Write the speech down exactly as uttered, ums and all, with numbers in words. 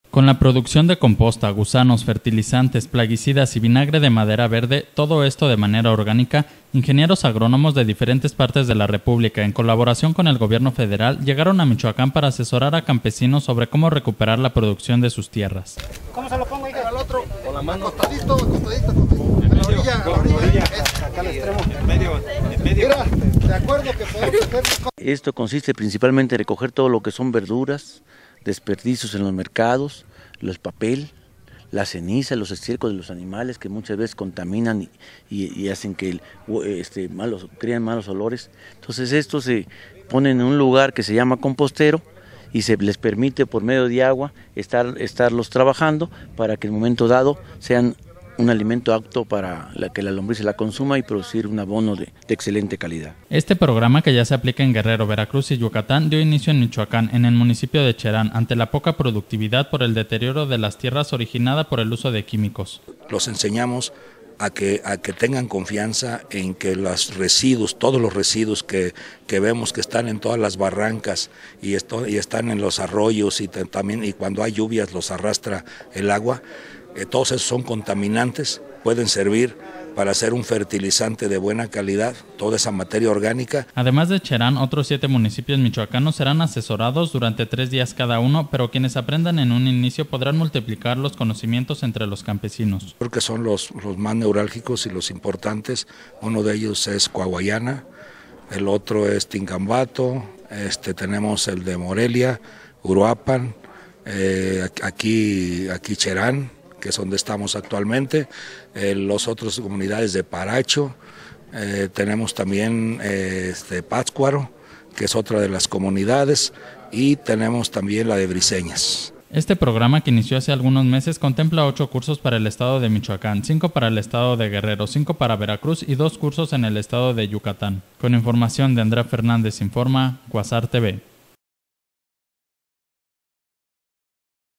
Con la producción de composta, gusanos, fertilizantes, plaguicidas y vinagre de madera verde, todo esto de manera orgánica, ingenieros agrónomos de diferentes partes de la República, en colaboración con el gobierno federal, llegaron a Michoacán para asesorar a campesinos sobre cómo recuperar la producción de sus tierras. ¿Cómo se lo pongo ahí? Al otro. Con la mano. Acostadito, acostadito, acostadito. En la orilla, a la orilla. Acá al extremo. En medio, en medio. Mira, de acuerdo que podemos hacer... Esto consiste principalmente en recoger todo lo que son verduras, desperdicios en los mercados, los papel, la ceniza, los estiércoles de los animales que muchas veces contaminan y, y, y hacen que el, este, malos, crean malos olores. Entonces estos se ponen en un lugar que se llama compostero y se les permite por medio de agua estar, estarlos trabajando para que en un momento dado sean un alimento apto para la que la lombriz se la consuma y producir un abono de, de excelente calidad. Este programa, que ya se aplica en Guerrero, Veracruz y Yucatán, dio inicio en Michoacán, en el municipio de Cherán, ante la poca productividad por el deterioro de las tierras originada por el uso de químicos. Los enseñamos a que, a que tengan confianza en que los residuos, todos los residuos que, que vemos que están en todas las barrancas y, esto, y están en los arroyos y también y cuando hay lluvias los arrastra el agua, eh, todos esos son contaminantes, pueden servir para hacer un fertilizante de buena calidad, toda esa materia orgánica. Además de Cherán, otros siete municipios michoacanos serán asesorados durante tres días cada uno, pero quienes aprendan en un inicio podrán multiplicar los conocimientos entre los campesinos. Creo que son los, los más neurálgicos y los importantes. Uno de ellos es Coahuayana, el otro es Tingambato, este, tenemos el de Morelia, Uruapan, eh, aquí, aquí Cherán, que es donde estamos actualmente, eh, las otras comunidades de Paracho, eh, tenemos también eh, este, Pátzcuaro, que es otra de las comunidades, y tenemos también la de Briseñas. Este programa, que inició hace algunos meses, contempla ocho cursos para el estado de Michoacán, cinco para el estado de Guerrero, cinco para Veracruz y dos cursos en el estado de Yucatán. Con información de Andrea Fernández Informa, Cuasar T V.